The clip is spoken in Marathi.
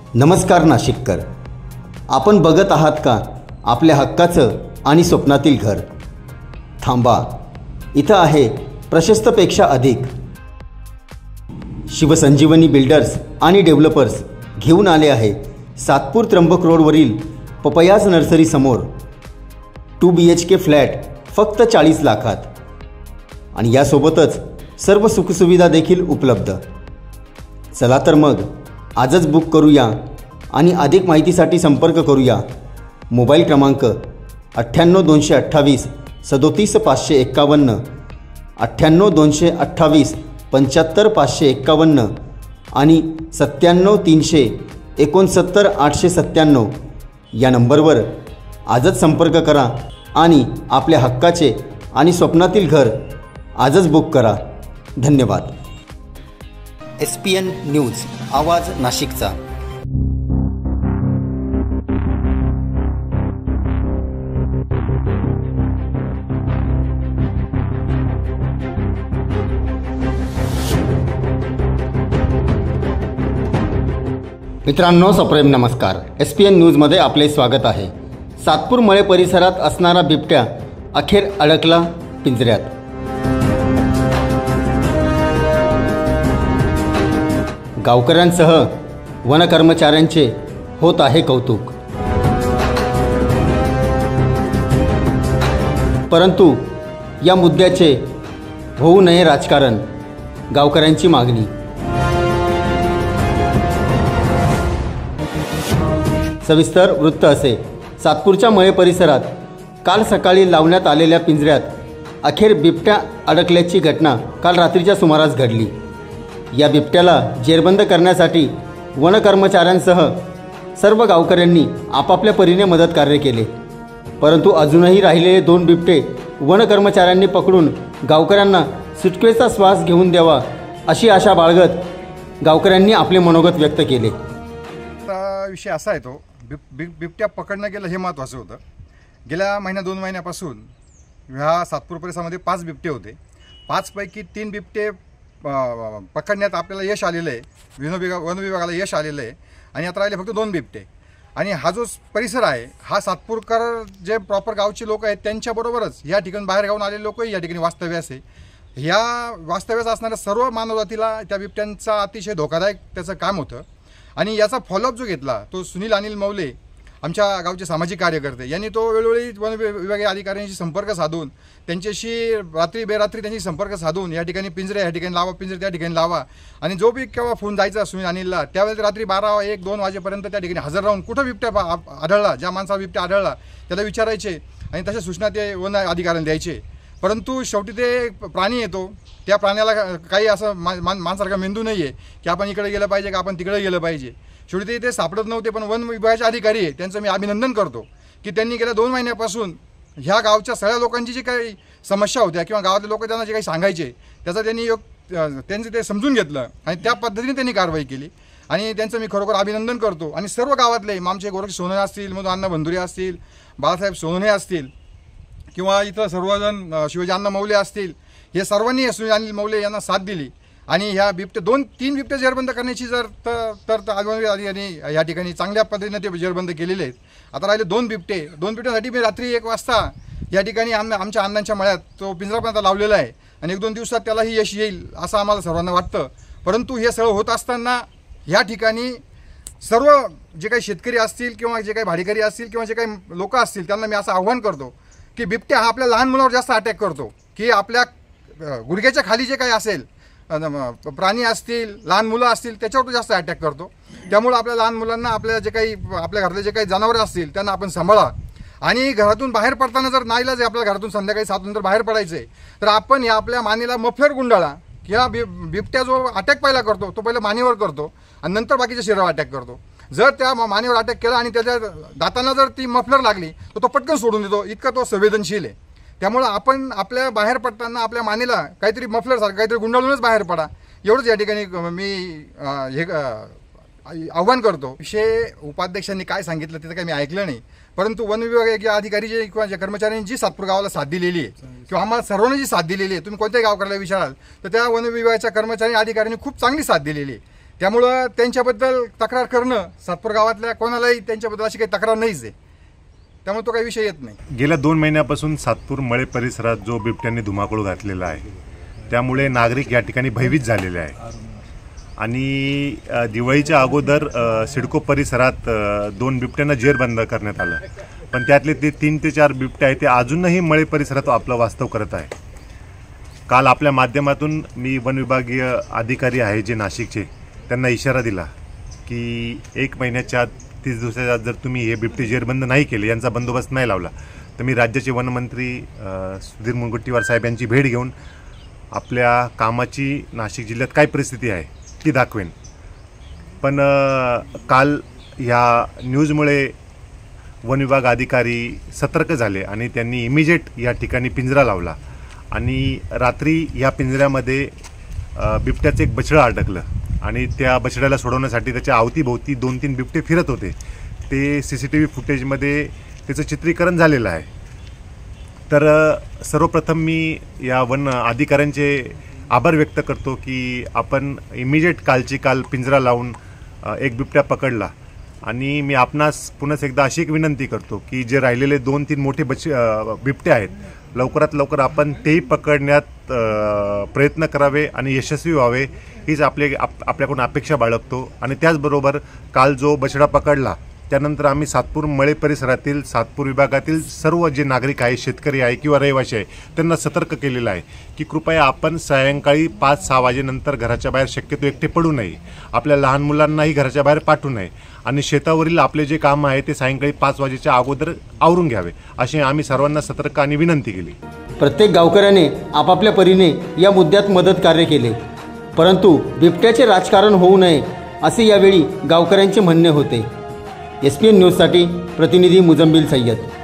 नमस्कार नाशिककर, आपण बघत आहात का आपल्या हक्काचं आणि स्वप्नातील घर? थांबा, इथं आहे प्रशस्तपेक्षा अधिक. शिवसंजीवनी बिल्डर्स आणि डेव्हलपर्स घेऊन आले आहे सातपूर त्र्यंबक रोडवरील पपयाज नर्सरी समोर 2 BHK फ्लॅट फक्त 40 लाखात आणि यासोबतच सर्व सुखसुविधा देखील उपलब्ध. चला तर मग आजच बुक करूया आणि अधिक माहितीसाठी संपर्क करूया. मोबाईल क्रमांक 98 228 37 551, 98 228 75 551 आणि 97 300 69 897 या नंबरवर आजच संपर्क करा आणि आपल्या हक्काचे आणि स्वप्नातील घर आजच बुक करा. धन्यवाद. SPN न्यूज, आवाज नाशिकचा. मित्रांनो, सप्रेम नमस्कार. SPN न्यूजमध्ये आपले स्वागत आहे. सातपूर मळे परिसरात असणारा बिबट्या अखेर अडकला पिंजऱ्यात. गावकऱ्यांसह वनकर्मचाऱ्यांचे होत आहे कौतुक. परंतु या मुद्द्याचे होऊ नये राजकारण, गावकऱ्यांची मागणी. सविस्तर वृत्त असे. सातपूरच्या मळे परिसरात काल सकाळी लावण्यात आलेल्या पिंजऱ्यात अखेर बिबट्या अडकल्याची घटना काल रात्रीच्या सुमारास घडली. या बिबट्याला जेरबंद करण्यासाठी वनकर्मचाऱ्यांसह सर्व गावकऱ्यांनी आपापल्या परीने मदत कार्य केले. परंतु अजूनही राहिलेले 2 बिबटे वनकर्मचाऱ्यांनी पकडून गावकऱ्यांना सुटकेचा श्वास घेऊन द्यावा अशी आशा बाळगत गावकऱ्यांनी आपले मनोगत व्यक्त केले. विषय असा आहे, तो बिबट्या पकडणं गेलं हे महत्त्वाचं होतं. गेल्या 2 महिन्यापासून ह्या सातपूर परिसरामध्ये 5 बिबटे होते. 5 पैकी 3 बिबटे पकडण्यात आपल्याला यश आलेलं आहे. वन विभागाला यश आलेलं आहे आणि आता राहिले फक्त 2 बिबटे. आणि हा जो परिसर आहे हा सातपूरकर जे प्रॉपर गावचे लोक आहेत त्यांच्याबरोबरच या ठिकाणी बाहेर गावून आलेले लोकही या ठिकाणी वास्तव्यास आहे. ह्या वास्तव्यास असणाऱ्या सर्व मानवजातीला त्या बिबट्यांचा अतिशय धोकादायक त्याचं काम होतं. आणि याचा फॉलोअप जो घेतला तो सुनील अनिल मौले, आमच्या गावचे सामाजिक कार्यकर्ते, यांनी तो वेळोवेळी वन विभागीय अधिकाऱ्यांशी संपर्क साधून त्यांच्याशी रात्री बेरात्री त्यांची संपर्क साधून या ठिकाणी पिंजरे या ठिकाणी लावा, पिंजरे त्या ठिकाणी लावा. आणि जो बी केव्हा फोन जायचा सुनील अनिलला त्यावेळेस रात्री 12, 1, 2 वाजेपर्यंत त्या ठिकाणी हजर राहून कुठं बिबट्या आढळला, ज्या माणसाला बिबट्या आढळला त्याला विचारायचे आणि तशा सूचना ते वन अधिकाऱ्यांना द्यायचे. परंतु शेवटी ते प्राणी येतो, त्या प्राण्याला काही असं माणसारखा मेंदू नाही आहे की आपण इकडे गेलं पाहिजे का आपण तिकडे गेलं पाहिजे. शेवटी ते सापडत नव्हते. पण वन विभागाचे अधिकारी आहे त्यांचं मी अभिनंदन करतो की त्यांनी गेल्या 2 महिन्यापासून ह्या गावच्या सगळ्या लोकांची जी काही समस्या होत्या किंवा गावातले लोक त्यांना जे काही सांगायचे त्याचा त्यांचं ते समजून घेतलं आणि त्या पद्धतीने त्यांनी कारवाई केली. आणि त्यांचं मी खरोखर अभिनंदन करतो. आणि सर्व गावातले आमचे गोरख सोनोने असतील, मधु अण्णा बंधुरे असतील, बाळासाहेब सोनोने असतील किंवा इथं सर्वजण शिवाजी अण्णा मौले असतील, हे सर्वांनी सुनील अनिल मौले यांना साथ दिली. आणि ह्या बिबटे 2-3 बिबटे जेरबंद करण्याची या ठिकाणी चांगल्या पद्धतीने ते जेरबंद केलेले आहेत. आता राहिले 2 बिबट्यासाठी मी रात्री 1 वाजता या ठिकाणी आमच्या अण्णांच्या मळ्यात तो पिंजरापर्यंत लावलेला आहे आणि 1-2 दिवसात त्यालाही यश येईल असं आम्हाला सर्वांना वाटतं. परंतु हे सगळं होत असताना ह्या ठिकाणी सर्व जे काही शेतकरी असतील किंवा जे काही भाडेकरी असतील किंवा जे काही लोक असतील त्यांना मी असं आव्हान करतो की बिबट्या हा आपल्या लहान मुलावर जास्त अटॅक करतो, की आपल्या गुडघ्याच्या खाली जे काही असेल प्राणी असतील, लहान मुलं असतील त्याच्यावर तो जास्त अटॅक करतो. त्यामुळे आपल्या लहान मुलांना आपल्या घरातले जे काही जनावरे असतील त्यांना आपण सांभाळा. आणि घरातून बाहेर पडताना जर नाईलाज आहे आपल्या घरातून संध्याकाळी 7 नंतर बाहेर पडायचं आहे तर आपण या आपल्या मानेला मफलर गुंडाळा. किंवा बिबट्या जो अटॅक पहिला करतो तो पहिला मानेवर करतो आणि नंतर बाकीच्या शरीरावर अटॅक करतो. जर त्या मानेवर अटॅक केला आणि त्याच्या दातांना जर ती मफलर लागली तर तो पटकन सोडून देतो, इतका तो संवेदनशील आहे. त्यामुळे आपण आपल्या बाहेर पडताना आपल्या मानेला काहीतरी मफलरसारखं काहीतरी गुंडाळूनच बाहेर पडा, एवढंच या ठिकाणी मी हे आव्हान करतो. विषय उपाध्यक्षांनी काय सांगितलं तिथं काही मी ऐकलं नाही, परंतु वन विभागाचे अधिकारी जे किंवा ज्या कर्मचाऱ्यांनी जी सातपूर गावाला साथ दिलेली आहे किंवा आम्हाला सर्वांनी जी साथ दिलेली आहे, तुम्ही कोणत्याही गावकऱ्याला विचाराल तर त्या वन विभागाच्या कर्मचारी अधिकाऱ्यांनी खूप चांगली साथ दिलेली आहे. त्यामुळं त्यांच्याबद्दल तक्रार करणं सातपूर गावातल्या कोणालाही त्यांच्याबद्दल अशी काही तक्रार नाहीच आहे, त्यामुळे तो काही विषय येत नाही. गेल्या 2 महिन्यापासून सातपूर मळे परिसरात जो बिबट्यांनी धुमाकूळ घातलेला आहे त्यामुळे नागरिक या ठिकाणी भयभीत झालेले आहे. आणि दिवाळीच्या अगोदर सिडको परिसरात 2 बिबट्यांना जेरबंद करण्यात आलं, पण त्यातले ते 3 ते 4 बिबटे आहेत ते अजूनही मळे परिसरात आपलं वास्तव करत आहे. काल आपल्या माध्यमातून मी वन विभागीय अधिकारी आहे जे नाशिकचे, त्यांना इशारा दिला की 1 महिन्याच्या आत 30 दिवसाच्या आत जर तुम्ही हे बिबटे जेरबंद नाही केले, यांचा बंदोबस्त नाही लावला, तर मी राज्याचे वनमंत्री सुधीर मुनगंटीवार साहेब यांची भेट घेऊन आपल्या कामाची नाशिक जिल्ह्यात काय परिस्थिती आहे ती दाखवेन. पण काल ह्या न्यूजमुळे वन विभाग अधिकारी सतर्क झाले आणि त्यांनी इमिजिएट या ठिकाणी पिंजरा लावला आणि रात्री या पिंजऱ्यामध्ये बिबट्याचं एक बछडं अडकलं आणि त्या बछड्याला सोडवण्यासाठी त्याच्या अवतीभोवती 2-3 बिबटे फिरत होते. ते CCTV फुटेजमध्ये त्याचं चित्रीकरण झालेलं आहे. तर सर्वप्रथम मी या वन अधिकाऱ्यांचे आभार व्यक्त करतो की आपण इमिजिएट कालची काल पिंजरा लावून एक बिबट्या पकडला. आणि मी आपणास पुन्हा एकदा अशी एक विनंती करतो की जे राहिलेले 2-3 मोठे बिबटे आहेत लवकरात लवकर आपण तेही पकडण्यात प्रयत्न करावे आणि यशस्वी व्हावे हीच आपल्याकडून अपेक्षा बाळगतो. आणि त्याचबरोबर काल जो बछडा पकडला त्यानंतर आम्ही सातपूर मळे परिसरातील सातपूर विभागातील सर्व जे नागरिक आहे, शेतकरी आहे किंवा रहिवासी आहे, त्यांना सतर्क केलेलं आहे की कृपया आपण सायंकाळी 5-6 वाजेनंतर घराच्या बाहेर शक्यतो एकटे पडू नये, आपल्या लहान मुलांनाही घराच्या बाहेर पाठवू नये आणि शेतावरील आपले जे काम आहे ते सायंकाळी 5 वाजेच्या अगोदर आवरून घ्यावे अशी आम्ही सर्वांना सतर्क आणि विनंती केली. प्रत्येक गावकऱ्याने आपापल्या परीने या मुद्द्यात मदत कार्य केले, परंतु बिबट्याचे राजकारण होऊ नये असे यावेळी गावकऱ्यांचे म्हणणे होते. SPN न्यूजसाठी प्रतिनिधी मुजम्मिल सय्यद.